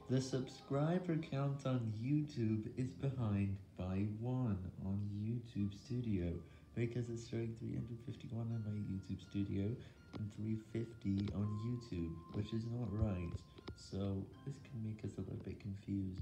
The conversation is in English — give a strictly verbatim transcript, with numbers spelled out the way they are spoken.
The subscriber count on YouTube is behind by one on YouTube Studio, because it's showing three hundred fifty-one on my YouTube Studio and three hundred fifty on YouTube, which is not right, so this can make us a little bit confused.